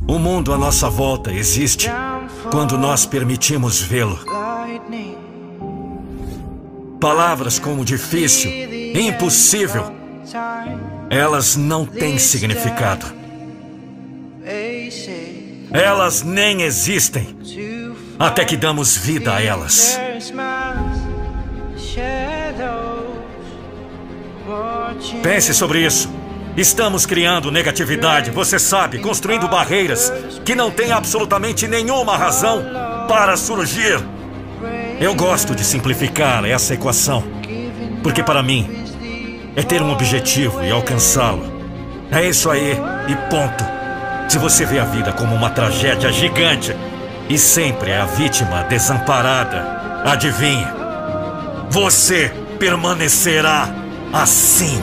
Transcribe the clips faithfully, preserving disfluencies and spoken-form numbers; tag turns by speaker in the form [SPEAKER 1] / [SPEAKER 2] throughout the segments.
[SPEAKER 1] O mundo à nossa volta existe quando nós permitimos vê-lo. Palavras como difícil, impossível, elas não têm significado. Elas nem existem até que damos vida a elas. Pense sobre isso. Estamos criando negatividade, você sabe, construindo barreiras que não têm absolutamente nenhuma razão para surgir. Eu gosto de simplificar essa equação, porque para mim é ter um objetivo e alcançá-lo. É isso aí e ponto. Se você vê a vida como uma tragédia gigante e sempre é a vítima desamparada, adivinhe, você permanecerá assim.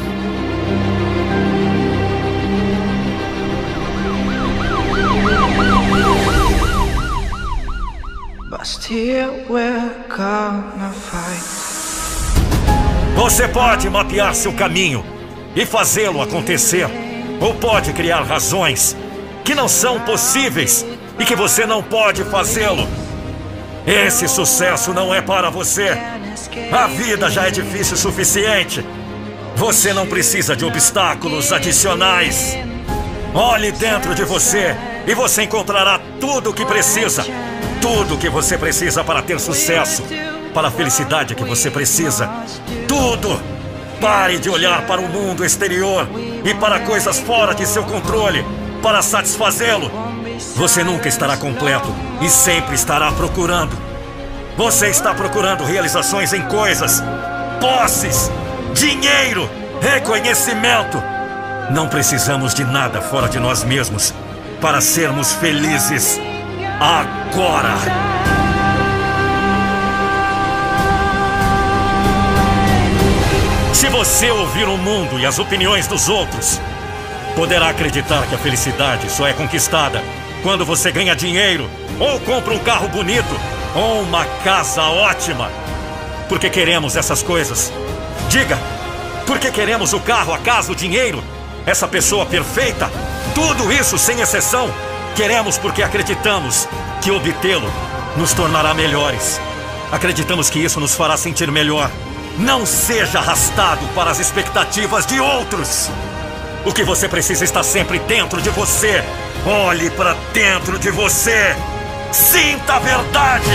[SPEAKER 1] Você pode mapear seu caminho e fazê-lo acontecer, ou pode criar razões que não são possíveis e que você não pode fazê-lo. Esse sucesso não é para você. A vida já é difícil o suficiente. Você não precisa de obstáculos adicionais. Olhe dentro de você e você encontrará tudo o que precisa. Tudo o que você precisa para ter sucesso, para a felicidade que você precisa. Tudo! Pare de olhar para o mundo exterior e para coisas fora de seu controle para satisfazê-lo. Você nunca estará completo e sempre estará procurando. Você está procurando realizações em coisas, posses, dinheiro, reconhecimento. Não precisamos de nada fora de nós mesmos para sermos felizes. Agora! Se você ouvir o mundo e as opiniões dos outros, poderá acreditar que a felicidade só é conquistada quando você ganha dinheiro, ou compra um carro bonito, ou uma casa ótima. Porque queremos essas coisas. Diga, por que queremos o carro, a casa, o dinheiro, essa pessoa perfeita? Tudo isso sem exceção. Queremos porque acreditamos que obtê-lo nos tornará melhores. Acreditamos que isso nos fará sentir melhor. Não seja arrastado para as expectativas de outros. O que você precisa está sempre dentro de você. Olhe para dentro de você. Sinta a verdade.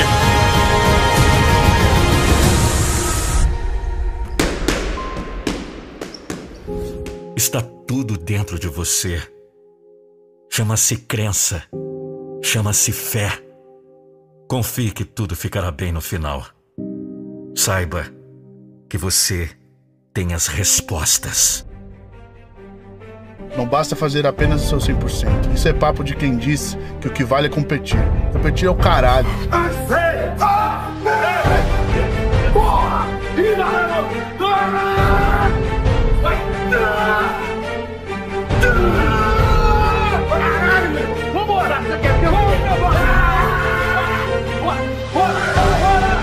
[SPEAKER 1] Está tudo dentro de você. Chama-se crença. Chama-se fé. Confie que tudo ficará bem no final. Saiba que você tem as respostas.
[SPEAKER 2] Não basta fazer apenas o seu cem por cento. Isso é papo de quem diz que o que vale é competir. Competir é o caralho.
[SPEAKER 3] Vambora! Você quer que eu vou? Bora! Bora!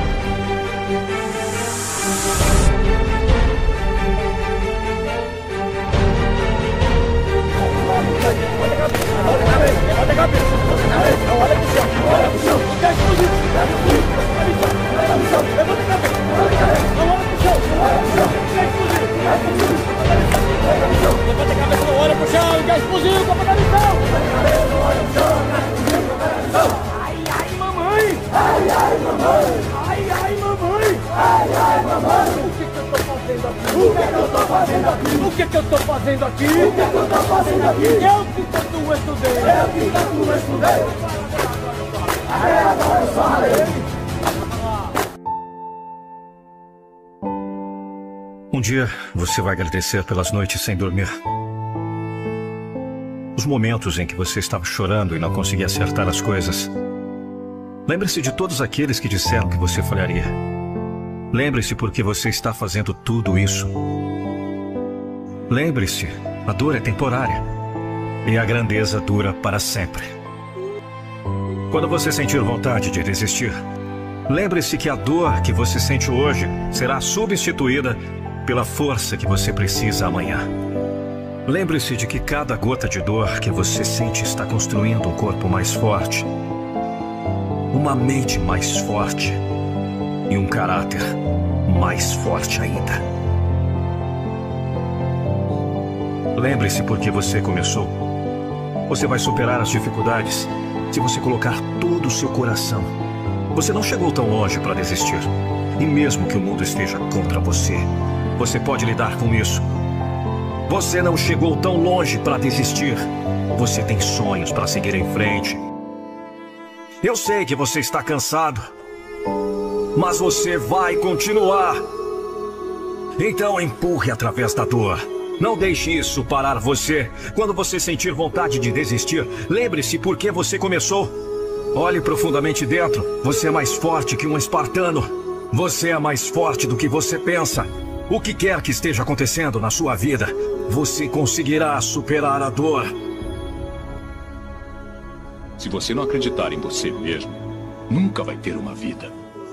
[SPEAKER 3] Levanta a cabeça! Olha pro chão! Olha pro chão! Quer explodir! Olha pro chão! Levanta a cabeça! Não olha pro chão! Olha pro chão! Quer explodir! Levanta a cabeça! Não olha pro chão! Quer explodir! Tá pegando no chão! Olha pro chão! Ai, ai, mamãe! Ai, ai, mamãe! Ai, ai, mamãe! Ai, ai, mamãe! O que que eu tô fazendo aqui? O que que eu tô fazendo aqui? O que que eu tô fazendo aqui? Eu que tanto estudei! Eu que tanto estudei! Até agora eu só ralei!
[SPEAKER 1] Um dia você vai agradecer pelas noites sem dormir. Os momentos em que você estava chorando e não conseguia acertar as coisas. Lembre-se de todos aqueles que disseram que você falharia. Lembre-se por que você está fazendo tudo isso. Lembre-se, a dor é temporária e a grandeza dura para sempre. Quando você sentir vontade de desistir, lembre-se que a dor que você sente hoje será substituída pela força que você precisa amanhã. Lembre-se de que cada gota de dor que você sente está construindo um corpo mais forte, uma mente mais forte e um caráter mais forte ainda. Lembre-se por que você começou. Você vai superar as dificuldades se você colocar todo o seu coração. Você não chegou tão longe para desistir. E mesmo que o mundo esteja contra você, você pode lidar com isso. Você não chegou tão longe para desistir. Você tem sonhos para seguir em frente. Eu sei que você está cansado, mas você vai continuar. Então empurre através da dor. Não deixe isso parar você. Quando você sentir vontade de desistir, lembre-se por que você começou. Olhe profundamente dentro. Você é mais forte que um espartano. Você é mais forte do que você pensa. O que quer que esteja acontecendo na sua vida, você conseguirá superar a dor.
[SPEAKER 4] Se você não acreditar em você mesmo, nunca vai ter uma vida.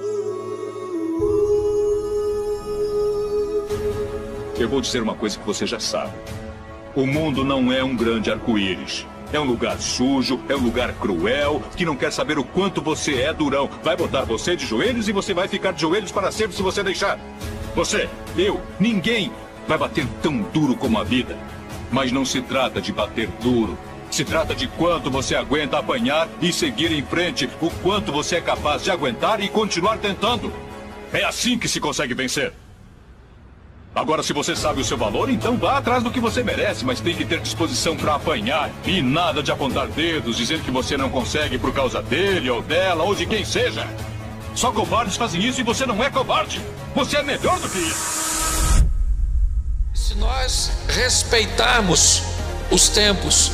[SPEAKER 4] Eu vou dizer uma coisa que você já sabe. O mundo não é um grande arco-íris. É um lugar sujo, é um lugar cruel, que não quer saber o quanto você é durão. Vai botar você de joelhos e você vai ficar de joelhos para sempre se você deixar. Você, eu, ninguém vai bater tão duro como a vida. Mas não se trata de bater duro. Se trata de quanto você aguenta apanhar e seguir em frente. O quanto você é capaz de aguentar e continuar tentando. É assim que se consegue vencer. Agora, se você sabe o seu valor, então vá atrás do que você merece, mas tem que ter disposição para apanhar. E nada de apontar dedos, dizendo que você não consegue por causa dele ou dela ou de quem seja. Só covardes fazem isso e você não é covarde. Você é melhor do que isso.
[SPEAKER 5] Se nós respeitarmos os tempos,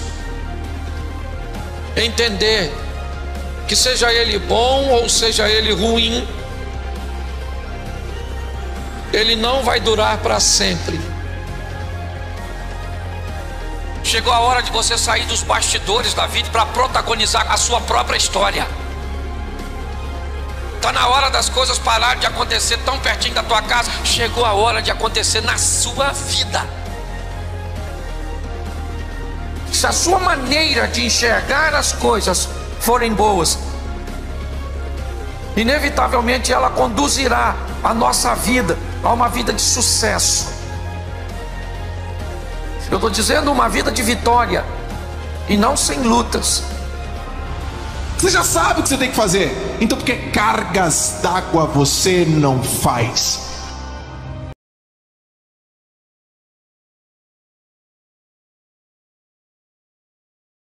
[SPEAKER 5] entender que seja ele bom ou seja ele ruim, ele não vai durar para sempre. Chegou a hora de você sair dos bastidores da vida para protagonizar a sua própria história. Está na hora das coisas pararem de acontecer tão pertinho da tua casa. Chegou a hora de acontecer na sua vida. Se a sua maneira de enxergar as coisas forem boas, inevitavelmente ela conduzirá a nossa vida a uma vida de sucesso. Eu estou dizendo uma vida de vitória e não sem lutas.
[SPEAKER 6] Você já sabe o que você tem que fazer. Então por que cargas d'água você não faz?